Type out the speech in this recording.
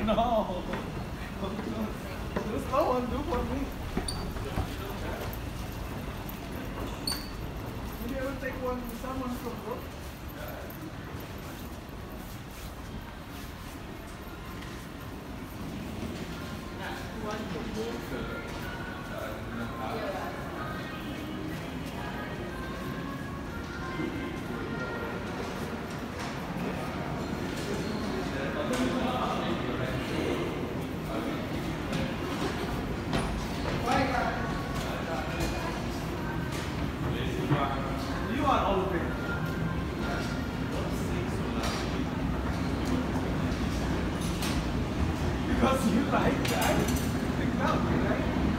no. Just slow one, do for me. Did you ever take one someone from work? You want all of it? Because you like that? Like that, right?